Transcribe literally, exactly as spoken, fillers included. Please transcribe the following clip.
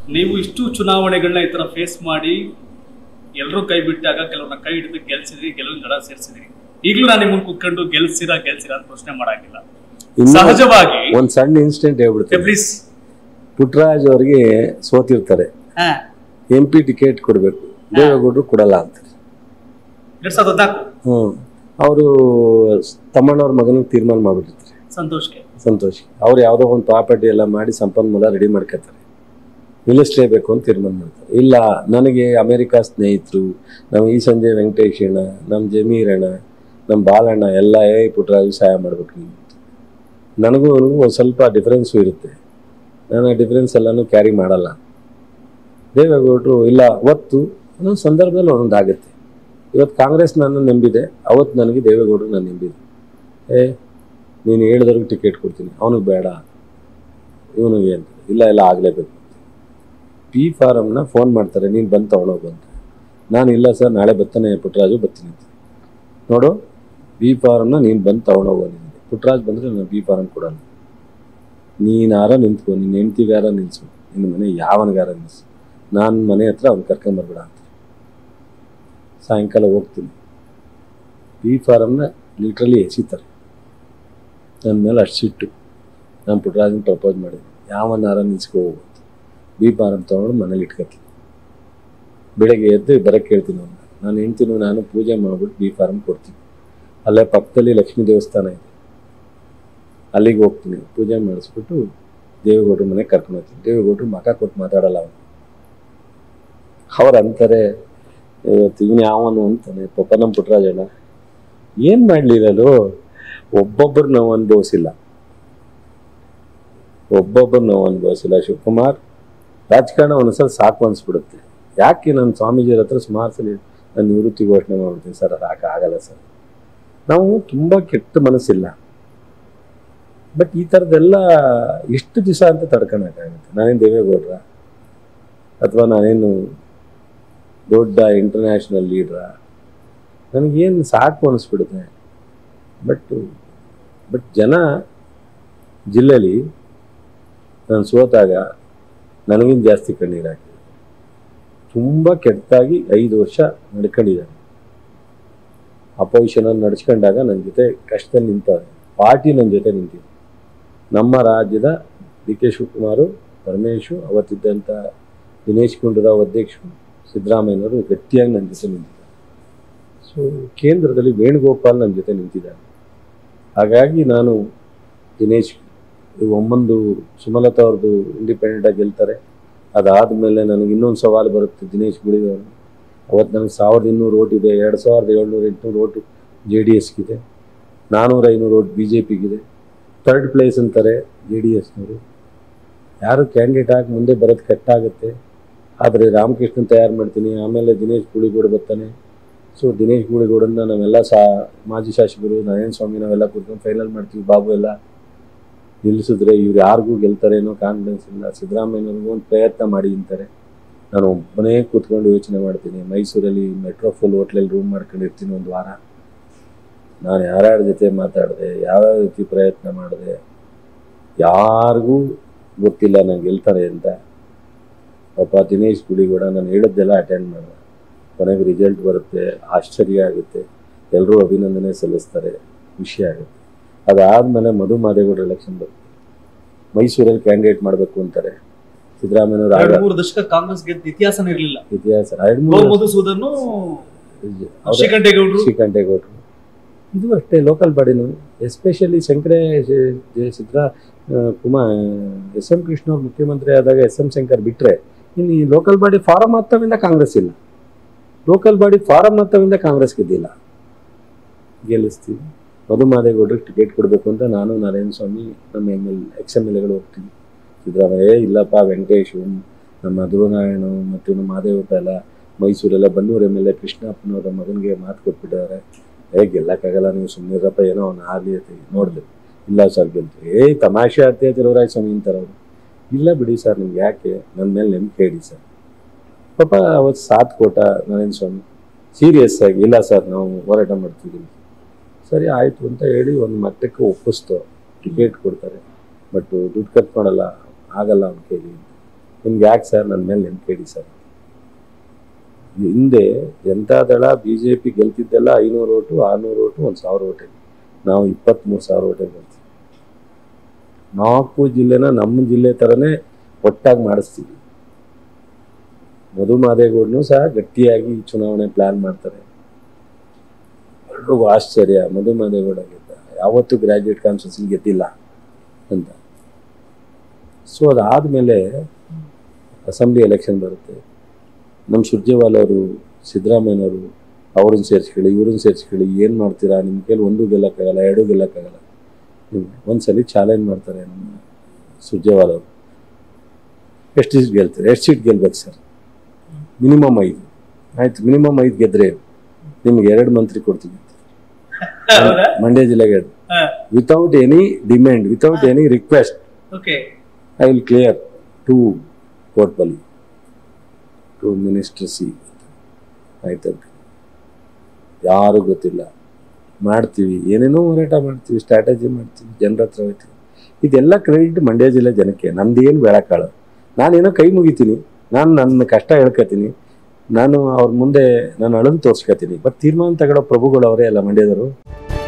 ನೀವು ಇಷ್ಟು ಚುನಾವಣೆಗಳನ್ನ ಈ ತರ ಫೇಸ್ ಮಾಡಿ ಎಲ್ಲರೂ ಕೈ ಬಿಟ್ಟಾಗ ಕೆಲವ್ರನ್ನ ಕೈ ಹಿಡಿದು ಗೆಲ್ಸಿದ್ರಿ, ಕೆಲವ್ರ ದಡ ಸೇರಿಸಿದ್ರಿ. ಈಗಲೂ ನಾನು ನಿಮ್ಮನ್ನು ಕುತ್ಕೊಂಡು ಗೆಲ್ಸಿರಾ ಗೆಲ್ಸಿರಾ ಅಂತ ಪ್ರಶ್ನೆ ಮಾಡಾಗಿಲ್ಲ. ಸಹಜವಾಗಿ ಒಂದ್ ಸಣ್ಣ ಇನ್ಸಿಡೆಂಟ್ ಹೇಳ್ಬಿಡ್ತೀನಿ ಪ್ಲೀಸ್. ಪುಟ್ಟರಾಜ್ ಅವ್ರಿಗೆ ಸೋತಿರ್ತಾರೆ, ಎಂ ಪಿ ಟಿಕೆಟ್ ಕೊಡ್ಬೇಕು, ದೇವೇಗೌಡರು ಕೊಡಲ್ಲ ಅಂತಾರೆ. ಎರಡ್ ಸಾವಿರದ ಹದಿನಾಲ್ಕು ಹ್ಮ್ ಅವರು ತಮ್ಮಣ್ಣವ್ರ ಮಗನಿಗೆ ತೀರ್ಮಾನ ಮಾಡ್ಬಿಟ್ಟಿರ್ತಾರೆ, ಸಂತೋಷ್ಗೆ ಸಂತೋಷ್ ಅವ್ರು ಯಾವುದೋ ಒಂದು ಪ್ರಾಪರ್ಟಿ ಎಲ್ಲ ಮಾಡಿ ಸಂಪನ್ಮೂಲ ರೆಡಿ ಮಾಡ್ಕೊತಾರೆ, ನಿಲ್ಲಿಸ್ಲೇಬೇಕು ಅಂತ ತೀರ್ಮಾನ ಮಾಡ್ತಾರೆ. ಇಲ್ಲ, ನನಗೆ ಅಮೆರಿಕಾ ಸ್ನೇಹಿತರು, ನಮ್ಮ ಈ ಸಂಜೆ ವೆಂಕಟೇಶ್ ಅಣ್ಣ, ನಮ್ಮ ಜಮೀರ್ ಅಣ್ಣ, ನಮ್ಮ ಬಾಲಣ್ಣ ಎಲ್ಲ ಏ ಪುಟ್ಟರಾಜು ಸಹಾಯ ಮಾಡ್ಬೇಕು ನೀವು. ನನಗೂ ನನಗೂ ಒಂದು ಸ್ವಲ್ಪ ಡಿಫ್ರೆನ್ಸು ಇರುತ್ತೆ, ನಾನು ಆ ಡಿಫ್ರೆನ್ಸ್ ಎಲ್ಲನೂ ಕ್ಯಾರಿ ಮಾಡಲ್ಲ. ದೇವೇಗೌಡರು ಇಲ್ಲ, ಅವತ್ತು ಒಂದೊಂದು ಸಂದರ್ಭದಲ್ಲಿ ಒಂದೊಂದು ಆಗುತ್ತೆ. ಇವತ್ತು ಕಾಂಗ್ರೆಸ್ ನನ್ನ ನಂಬಿದೆ, ಅವತ್ತು ನನಗೆ ದೇವೇಗೌಡರು ನಾನು ನಂಬಿದೆ. ಏ ನೀನು ಹೇಳಿದವ್ರಿಗೆ ಟಿಕೆಟ್ ಕೊಡ್ತೀನಿ, ಅವನಿಗೆ ಬೇಡ ಇವನಿಗೆ ಅಂತ. ಇಲ್ಲ ಇಲ್ಲ ಆಗಲೇಬೇಕು. ಪಿ ಫಾರಮ್ನ ಫೋನ್ ಮಾಡ್ತಾರೆ, ನೀನು ಬಂದು ತೊಗೊಳೋಗು ಅಂತ. ನಾನು ಇಲ್ಲ ಸರ್ ನಾಳೆ ಬರ್ತಾನೆ ಪುಟ್ಟರಾಜು ಬರ್ತೀನಿ ಅಂತ. ನೋಡು ಬಿ ಫಾರಮ್ನ ನೀನು ಬಂದು ತೊಗೊಳೋಗು ನಿನಗೆ. ಪುಟ್ಟರಾಜ್ ಬಂದರೆ ನಾನು ಬಿ ಫಾರಮ್ ಕೊಡೋಲ್ಲ, ನೀನಾರ ನಿಂತ್ಕೊ, ನಿನ್ನ ಹೆಂಡ್ತಿಗಾರ ನಿಲ್ಲಿಸು, ನಿನ್ನ ಮನೆ ಯಾವನಿಗಾರ ನಿಲ್ಲಿಸು, ನಾನು ಮನೆ ಹತ್ರ ಅವ್ನು ಕರ್ಕೊಂಬರ್ಬೇಡ ಅಂತ. ಸಾಯಂಕಾಲ ಹೋಗ್ತೀನಿ, ಬಿ ಫಾರಮ್ನ ಲಿಟ್ರಲಿ ಎಸಿತಾರೆ ನನ್ನ ಮೇಲೆ. ಅಷ್ಟು ಸಿಟ್ಟು. ನಾನು ಪುಟ್ಟರಾಜನ ಪ್ರಪೋಸ್ ಮಾಡಿದೆ, ಯಾವನಾರ ನಿಲ್ಸ್ಕೊ ಹೋಗು ಅಂತ. ಬಿ ಫಾರಮ್ ತೊಗೊಂಡು ಮನೇಲಿ ಇಟ್ಕೊತೀನಿ. ಬೆಳಗ್ಗೆ ಎದ್ದು ಬರೋಕ್ಕೆ ಹೇಳ್ತೀನಿ ಅವ್ನು. ನಾನು ಹೆಂಡ್ತೀನಿ ನಾನು ಪೂಜೆ ಮಾಡಿಬಿಟ್ಟು ಬಿ ಫಾರಮ್ ಕೊಡ್ತೀನಿ. ಅಲ್ಲೇ ಪಕ್ಕದಲ್ಲಿ ಲಕ್ಷ್ಮೀ ದೇವಸ್ಥಾನ ಇದೆ, ಅಲ್ಲಿಗೆ ಹೋಗ್ತೀನಿ, ಪೂಜೆ ಮಾಡಿಸ್ಬಿಟ್ಟು ದೇವೇಗೌಡರ ಮನೆಗೆ ಕರ್ಕೊಂಡು ಹೋಗ್ತೀನಿ. ದೇವೇಗೌಡರು ಮಕ ಕೊಟ್ಟು ಮಾತಾಡಲ್ಲ ಅವನು. ಅವ್ರು ಅಂತಾರೆ, ಇವತ್ತು ಇವನು ಯಾವನು ಅಂತಾನೆ. ಪಾಪ ನಮ್ಮ ಪುಟ್ಟರಾಜಣ್ಣ ಏನು ಮಾಡಲಿರಲು, ಒಬ್ಬೊಬ್ಬರು ನಾವು ಅನುಭವಿಸಿಲ್ಲ, ಒಬ್ಬೊಬ್ಬರು ನಾವು ಅನುಭವಿಸಿಲ್ಲ. ಶಿವಕುಮಾರ್ ರಾಜಕಾರಣ ಒಂದ್ಸಲ ಸಾಕು ಅನಿಸ್ಬಿಡುತ್ತೆ. ಯಾಕೆ ನಾನು ಸ್ವಾಮೀಜಿಯರ ಹತ್ರ ಸುಮಾರು ಸಲ ನಾನು ನಿವೃತ್ತಿ ಘೋಷಣೆ ಮಾಡ್ಬಿಡ್ತೀನಿ, ಸರ್ ಅದು ಯಾಕೆ ಆಗಲ್ಲ ಸರ್, ನಾವು ತುಂಬ ಕೆಟ್ಟ ಮನಸ್ಸಿಲ್ಲ, ಬಟ್ ಈ ಥರದ್ದೆಲ್ಲ ಎಷ್ಟು ದಿವಸ ಅಂತ ತಡ್ಕೊಳಕ್ಕಾಗುತ್ತೆ. ನಾನೇನು ದೇವೇಗೌಡ್ರ ಅಥವಾ ನಾನೇನು ದೊಡ್ಡ ಇಂಟರ್ನ್ಯಾಷನಲ್ ಲೀಡ್ರ, ನನಗೇನು ಸಾಕು ಅನಿಸ್ಬಿಡುತ್ತೆ. ಬಟ್ ಬಟ್ ಜನ ಜಿಲ್ಲೆಯಲ್ಲಿ ನಾನು ಸೋತಾಗ ನನಗಿಂತ ಜಾಸ್ತಿ ಕಣ್ಣೀರು ಹಾಕಿ ತುಂಬ ಕೆಟ್ಟದಾಗಿ ಐದು ವರ್ಷ ನಡ್ಕೊಂಡಿದ್ದಾನೆ. ಅಪೋಸಿಷನನ್ನು ನಡ್ಸ್ಕೊಂಡಾಗ ನನ್ನ ಜೊತೆ ಕಷ್ಟದಲ್ಲಿ ನಿಂತವ್ರೆ, ಪಾರ್ಟಿ ನನ್ನ ಜೊತೆ ನಿಂತಿದೆ. ನಮ್ಮ ರಾಜ್ಯದ ಡಿ ಕೆ ಶಿವಕುಮಾರು, ಪರಮೇಶು, ಅವತ್ತಿದ್ದಂಥ ದಿನೇಶ್ ಗುಂಡೂರಾವ್ ಅಧ್ಯಕ್ಷರು, ಸಿದ್ದರಾಮಯ್ಯನವರು ಗಟ್ಟಿಯಾಗಿ ನನ್ನ ಜೊತೆ ನಿಂತಿದ್ದಾರೆ. ಸೊ ಕೇಂದ್ರದಲ್ಲಿ ವೇಣುಗೋಪಾಲ್ ನನ್ನ ಜೊತೆ ನಿಂತಿದ್ದಾರೆ. ಹಾಗಾಗಿ ನಾನು ದಿನೇಶ್ ಒಮ್ಮೊಂದು ಸುಮಲತಾ ಅವ್ರದ್ದು ಇಂಡಿಪೆಂಡೆಂಟಾಗಿ ಗೆಲ್ತಾರೆ, ಅದಾದಮೇಲೆ ನನಗೆ ಇನ್ನೊಂದು ಸವಾಲು ಬರುತ್ತೆ ದಿನೇಶ್ ಗುಳಿಯವರು. ಅವತ್ತು ನನಗೆ ಸಾವಿರದ ಇನ್ನೂರು ಓಟ್ ಇದೆ, ಎರಡು ಸಾವಿರದ ಏಳ್ನೂರ ಎಂಟುನೂರು ಓಟು ಜೆ ಡಿ ಎಸ್ಗಿದೆ, ನಾನ್ನೂರ ಐನೂರು ಓಟ್ ಬಿ ಜೆ ಪಿಗಿದೆ. ಥರ್ಡ್ ಪ್ಲೇಸ್ ಅಂತಾರೆ ಜೆ ಡಿ ಎಸ್ನವರು. ಯಾರು ಕ್ಯಾಂಡಿಡೇಟ್ ಆಗಿ ಮುಂದೆ ಬರೋದು ಕಟ್ಟಾಗುತ್ತೆ. ಆದರೆ ರಾಮಕೃಷ್ಣನ್ ತಯಾರು ಮಾಡ್ತೀನಿ, ಆಮೇಲೆ ದಿನೇಶ್ ಗೂಳಿಗೌಡ ಬರ್ತಾನೆ. ಸೊ ದಿನೇಶ್ ಗೂಳಿಗೌಡನ್ನ ನಾವೆಲ್ಲ ಸಾ ಮಾಜಿ ಶಾಸಕರು ನಾರಾಯಣ ಸ್ವಾಮಿ ನಾವೆಲ್ಲ ಕೂತ್ಕೊಂಡು ಫೈನಲ್ ಮಾಡ್ತೀವಿ, ಬಾಬು ಎಲ್ಲ ನಿಲ್ಲಿಸಿದ್ರೆ ಇವ್ರು ಯಾರಿಗೂ ಗೆಲ್ತಾರೇನೋ ಕಾನ್ಫಿಡೆನ್ಸ್ ಇಲ್ಲ. ಸಿದ್ದರಾಮಯ್ಯನವ್ರಿಗೂ ಒಂದು ಪ್ರಯತ್ನ ಮಾಡಿ ಅಂತಾರೆ. ನಾನು ಒಬ್ಬನೇ ಕೂತ್ಕೊಂಡು ಯೋಚನೆ ಮಾಡ್ತೀನಿ. ಮೈಸೂರಲ್ಲಿ ಮೆಟ್ರೋಫೋಲ್ ಹೋಟ್ಲಲ್ಲಿ ರೂಮ್ ಮಾಡ್ಕೊಂಡಿರ್ತೀನಿ ಒಂದು ವಾರ. ನಾನು ಯಾರ್ಯಾರ ಜೊತೆ ಮಾತಾಡಿದೆ, ಯಾವ್ಯಾವ ರೀತಿ ಪ್ರಯತ್ನ ಮಾಡಿದೆ, ಯಾರಿಗೂ ಗೊತ್ತಿಲ್ಲ ನಾನು ಗೆಲ್ತಾರೆ ಅಂತ. ಪಾಪ ದಿನೇಶ್ ಗುಳಿಗೌಡ ನಾನು ಹೇಳಿದ್ದೆಲ್ಲ ಅಟೆಂಡ್ ಮಾಡಿದೆ. ಕೊನೆಗೆ ರಿಸಲ್ಟ್ ಬರುತ್ತೆ, ಆಶ್ಚರ್ಯ ಆಗುತ್ತೆ, ಎಲ್ಲರೂ ಅಭಿನಂದನೆ ಸಲ್ಲಿಸ್ತಾರೆ, ಖುಷಿ ಆಗುತ್ತೆ. ಅದಾದಮೇಲೆ ಮಧು ಮಾದೇಗೌಡರ ಎಲೆಕ್ಷನ್ ಬರುತ್ತೆ, ಮೈಸೂರಲ್ಲಿ ಕ್ಯಾಂಡಿಡೇಟ್ ಮಾಡಬೇಕು ಅಂತಾರೆ. ಸಿದ್ದರಾಮಯ್ಯನವರು ಆಗ ಮೂರು ದಶಕ ಕಾಂಗ್ರೆಸ್ ಗೆದ್ದ ಇತಿಹಾಸನೇ ಇರಲಿಲ್ಲ. ಇತಿಹಾಸ ಮಧುಸೂದನ್, ಶ್ರೀಕಂಠೇಗೌಡರು ಶ್ರೀಕಂಠೇಗೌಡರು ಇದು ಅಷ್ಟೇ. ಲೋಕಲ್ ಬಾಡಿನು ಎಸ್ಪೆಷಲಿ ಶಂಕರೇ ಸಿದ್ದರಾ ಕುಮಾರ್ ಎಸ್ ಎಂ ಕೃಷ್ಣ ಅವ್ರು ಮುಖ್ಯಮಂತ್ರಿ ಆದಾಗ ಎಸ್ ಎಂ ಶಂಕರ್ ಬಿಟ್ಟರೆ ಇನ್ನು ಈ ಲೋಕಲ್ ಬಾಡಿ ಫಾರಮ್ ಹತ್ತವಿಂದ ಕಾಂಗ್ರೆಸ್ ಇಲ್ಲ. ಲೋಕಲ್ ಬಾಡಿ ಫಾರಮ್ ಹತ್ತವಿಂದ ಕಾಂಗ್ರೆಸ್ ಗೆದ್ದಿಲ್ಲ. ಗೆಲ್ಲಿಸ್ತೀವಿ. ಮಧು ಮಾದೇಗೌಡರಿಗೆ ಟಿಕೆಟ್ ಕೊಡಬೇಕು ಅಂತ ನಾನು ನಾರಾಯಣ ಸ್ವಾಮಿ ನಮ್ಮ M L ex M L ಎಗಳು ಹೋಗ್ತೀವಿ. ಸಿದ್ದರಾಮಯ್ಯ ಇಲ್ಲಪ್ಪ, ವೆಂಕಟೇಶು, ನಮ್ಮ ಧ್ರುವನಾರಾಯಣ ಮತ್ತು ನಮ್ಮ ಮಾದೇವಪ್ಪ ಎಲ್ಲ ಮೈಸೂರೆಲ್ಲ ಬನ್ನೂರು ಎಮ್ ಎಲ್ ಎ ಕೃಷ್ಣಪ್ಪನವರ ಮಗನಿಗೆ ಮಾತು ಕೊಟ್ಬಿಟ್ಟಿದ್ದಾರೆ. ಹೇಗೆ ಗೆಲ್ಲಕ್ಕಾಗಲ್ಲ, ನೀವು ಸುಮ್ಮನಿರಪ್ಪ, ಏನೋ ಅವ್ನು ಆಗಲಿ ಅಂತ ನೋಡಿದೆ. ಇಲ್ಲ ಸರ್ ಗೆಲ್ತೀವಿ. ಏಯ್ ತಮಾಷೆ ಆಡ್ತೀಯ ತಿರುವರಾಯ ಸ್ವಾಮಿ ಅಂತಾರವರು. ಇಲ್ಲ ಬಿಡಿ ಸರ್, ನಿಮ್ಗೆ ಯಾಕೆ, ನನ್ನ ಮೇಲೆ ನೆಮ್ಮದಿ ಹೇಳಿ ಸರ್. ಪಾಪ ಅವತ್ತು ಸಾಥ್ ಕೊಟ್ಟ ನಾರಾಯಣ ಸ್ವಾಮಿ ಸೀರಿಯಸ್ ಆಗಿ, ಇಲ್ಲ ಸರ್ ನಾವು ಹೋರಾಟ ಮಾಡ್ತಿದ್ದೀವಿ. ಸರಿ ಆಯಿತು ಅಂತ ಹೇಳಿ ಒಂದು ಮಟ್ಟಕ್ಕೆ ಒಪ್ಪಿಸ್ತು, ಟಿಕೆಟ್ ಕೊಡ್ತಾರೆ. ಬಟ್ ದುಡ್ಡು ಖರ್ಚು ಮಾಡಲ್ಲ, ಆಗಲ್ಲ ಅವ್ನ ಕೈಲಿ. ನಿಮ್ಗೆ ಯಾಕೆ ಸರ್ ನನ್ನ ಮೇಲೆ ನೆನ್ಪೇಡಿ ಸರ್. ಹಿಂದೆ ಜನತಾದಳ ಬಿ ಜೆ ಪಿ ಗೆಲ್ತಿದ್ದೆಲ್ಲ ಐನೂರು ಓಟು ಆರುನೂರು ಓಟು ಒಂದು ಸಾವಿರ ಓಟಲ್ಲಿ, ನಾವು ಇಪ್ಪತ್ತ್ಮೂರು ಸಾವಿರ ಓಟಲ್ಲಿ ಗೆಲ್ತೀವಿ. ನಾಲ್ಕು ಜಿಲ್ಲೆನ ನಮ್ಮ ಜಿಲ್ಲೆ ಥರನೇ ಒಟ್ಟಾಗಿ ಮಾಡಿಸ್ತೀವಿ. ಮಧು ಮಾದೇಗೌಡನು ಸಹ ಗಟ್ಟಿಯಾಗಿ ಚುನಾವಣೆ ಪ್ಲ್ಯಾನ್ ಮಾಡ್ತಾರೆ. ಎಲ್ರಿಗೂ ಆಶ್ಚರ್ಯ, ಮಧು ಮಾದೇಗೌಡ ಗೆದ್ದ, ಯಾವತ್ತೂ ಗ್ರ್ಯಾಜುಯೇಟ್ ಕಾನ್ಸ್ಟಿಟ್ಯೂನ್ಸಿ ಗೆದ್ದಿಲ್ಲ ಅಂತ. ಸೊ ಅದಾದಮೇಲೆ ಅಸೆಂಬ್ಲಿ ಎಲೆಕ್ಷನ್ ಬರುತ್ತೆ. ನಮ್ಮ ಸುರ್ಜೇವಾಲ ಅವರು, ಸಿದ್ದರಾಮಯ್ಯನವರು ಅವ್ರನ್ನ ಸೇರಿಸ್ಕೊಳ್ಳಿ ಇವ್ರನ್ನ ಸೇರಿಸ್ಕೊಳ್ಳಿ, ಏನು ಮಾಡ್ತೀರಾ, ನಿಮ್ಮ ಕೈಲಿ ಒಂದು ಗೆಲ್ಲಕ್ಕಾಗಲ್ಲ, ಎರಡು ಗೆಲ್ಲಕ್ಕಾಗಲ್ಲ. ಒಂದ್ಸಲಿ ಚಾಲೆಂಜ್ ಮಾಡ್ತಾರೆ ನಮ್ಮ ಸುರ್ಜೇವಾಲ ಅವರು. ಎಷ್ಟು ಸೀಟ್ ಗೆಲ್ತಾರೆ, ಎಷ್ಟು ಸೀಟ್ ಗೆಲ್ಬೇಕು ಸರ್? ಮಿನಿಮಮ್ ಐದು. ಆಯ್ತು, ಮಿನಿಮಮ್ ಐದು ಗೆದ್ರೆ ನಿಮ್ಗೆ ಎರಡು ಮಂತ್ರಿ ಕೊಡ್ತೀವಿ ಮಂಡ್ಯ ಜಿಲ್ಲೆಗೆ. ಎರಡು without any demand, without any request, I will clear to ಕೋರ್ಟ್ಪಲ್ಲಿ ಟು ಮಿನಿಸ್ಟರ್ ಸಿ. ಆಯ್ತು, ಯಾರು ಗೊತ್ತಿಲ್ಲ, ಮಾಡ್ತೀವಿ, ಏನೇನೋ ಹೋರಾಟ ಮಾಡ್ತೀವಿ, ಸ್ಟ್ರಾಟಜಿ ಮಾಡ್ತೀವಿ, ಜನರ ಹತ್ರ ಹೋಗ್ತೀವಿ. ಇದೆಲ್ಲ ಕ್ರೆಡಿಟ್ ಮಂಡ್ಯ ಜಿಲ್ಲೆ ಜನಕ್ಕೆ. ನಂದೇನು ಬೇಳಕಾಳು, ನಾನೇನೋ ಕೈ ಮುಗಿತೀನಿ, ನಾನು ನನ್ನ ಕಷ್ಟ ಹೇಳ್ಕೊತೀನಿ, ನಾನು ಅವ್ರ ಮುಂದೆ ನಾನು ಅಳದು ತೋರಿಸ್ಕೊತೀನಿ. ಬಟ್ ತೀರ್ಮಾನ ತಗೊಳ್ಳೋ ಪ್ರಭುಗಳು ಅವರೇ ಅಲ್ಲ ಮಂಡ್ಯದವರು.